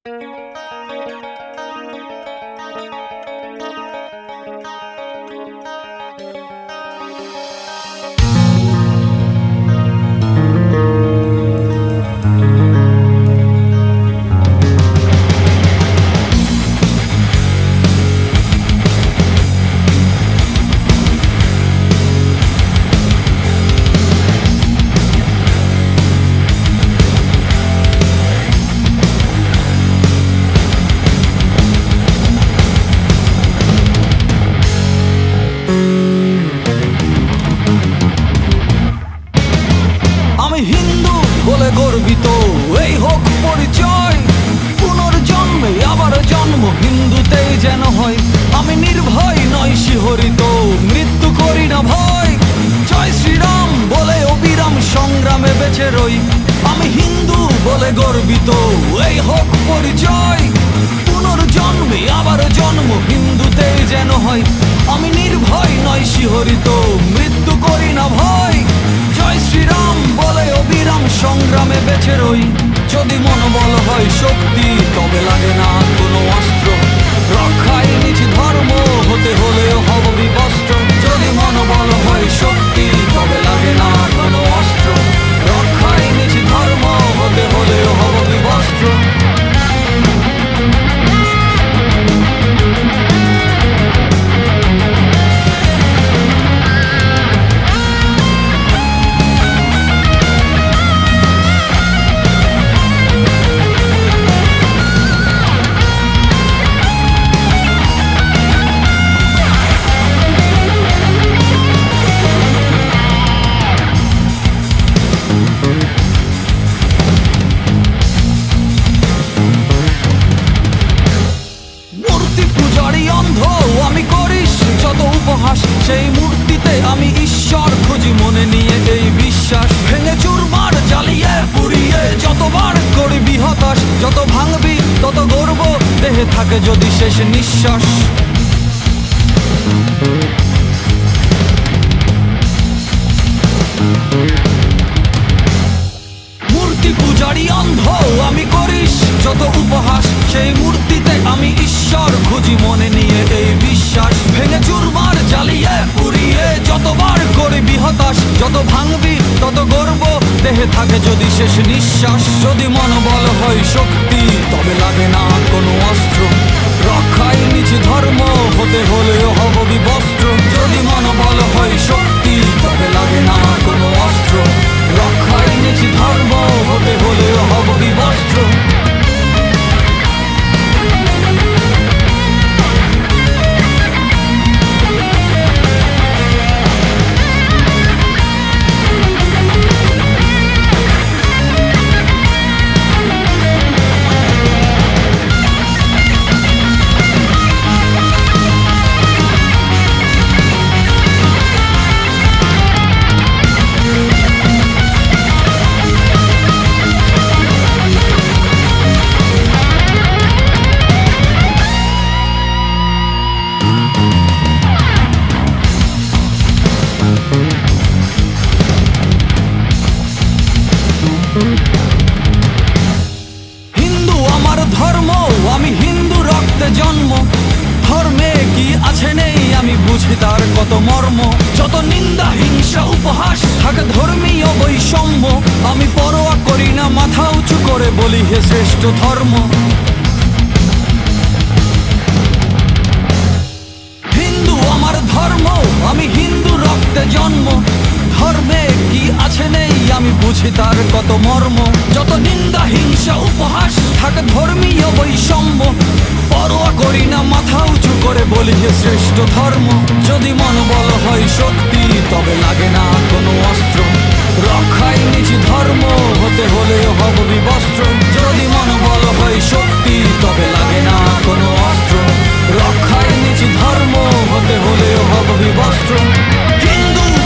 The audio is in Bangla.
হিন্দু বলে গর্বিত, এই হোক পরিচয়। পুনর্জন্মে আবার জন্ম হিন্দুতেই যেন হয়। আমি নির্ভয় নয় শিহরিত, মৃত্যু করি না ভয়। জয় শ্রীরাম বলে অবিরাম সংগ্রামে বেঁচে রই। আমি হিন্দু বলে গর্বিত, এই হোক পরিচয়। পুনর্জন্মে আবার জন্ম হিন্দুতেই যেন হয়। আমি নির্ভয় নয় শিহরিত, মৃত্যু করি না ভয়। জয় শ্রীরাম বলে অবিরাম সংগ্রামে বেঁচে রই। যদি মনোবল হয় শক্তি, তবে লাগে না কোনো অস্ত্র। রক্ষায় নিজ ধর্ম হতে হলেও হব বিবস্ত্র। যদি মনোবল হয় শক্তি, তবে লাগে না কোনো অস্ত্র। রক্ষায় নিজ ধর্ম হতে হলেও হব বিবস্ত্র। আমি করিস যত উপহাস, সেই মূর্তিতে আমি ঈশ্বর খুঁজি মনে নিয়ে এই বিশ্বাস। ভেঙে চুরমার জ্বালিয়ে পুড়িয়ে যতবার করবি হতাশ। যত ভাঙবি তত গর্ব দেহে থাকে যদি শেষ নিঃশ্বাস। মূর্তি পূজারি অন্ধ আমি করিস যত উপহাস, সেই মূর্তিতে আমি ঈশ্বর খুঁজি মনে নিয়ে এই বিশ্বাস। ভেঙে চুরমার জ্বালিয়ে পুড়িয়ে যতবার করবি হতাশ। যত ভাঙবি তত গর্ব দেহে থাকে যদি শেষ নিঃশ্বাস। যদি মনোবল হয় শক্তি, তবে লাগে না কোনো অস্ত্র। রক্ষায় নিজ ধর্ম হতে হলেও হব বিবস্ত্র। যদি মনোবল হয় শক্তি, তবে লাগে না কোনো অস্ত্র। রক্ষায় নিজ ধর্ম হতে হলেও হব বিবস্ত্র। হিন্দু আমার ধর্ম, আমি হিন্দু রক্তে জন্ম। ধর্মে কি আছে নেই আমি বুঝি তার কত মর্ম। যত নিন্দা হিংসা উপহাস থাকে ধর্মীয় বৈষম্য। আমি পরোয়া করি না, মাথা উঁচু করে বলি হে শ্রেষ্ঠ ধর্ম। হিন্দু আমার ধর্ম, আমি হিন্দু রক্তে জন্ম। ধর্মে কি আছে নেই আমি বুঝি তার কত মর্ম। যত নিন্দা হিংসা উপহাস থাকে ধর্মীয় বৈষম্য। পরোয়া করি না, মাথা উঁচু করে বলি হে শ্রেষ্ঠ ধর্ম। যদি মনোবল হয় শক্তি, তবে লাগে না কোনো অস্ত্র। রক্ষায় নিজ ধর্ম হতে হলেও হব বিবস্ত্র। যদি মনোবল হয় শক্তি, তবে লাগে না কোনো অস্ত্র। রক্ষায় নিজ ধর্ম হতে হলেও হব বিবস্ত্র। হিন্দু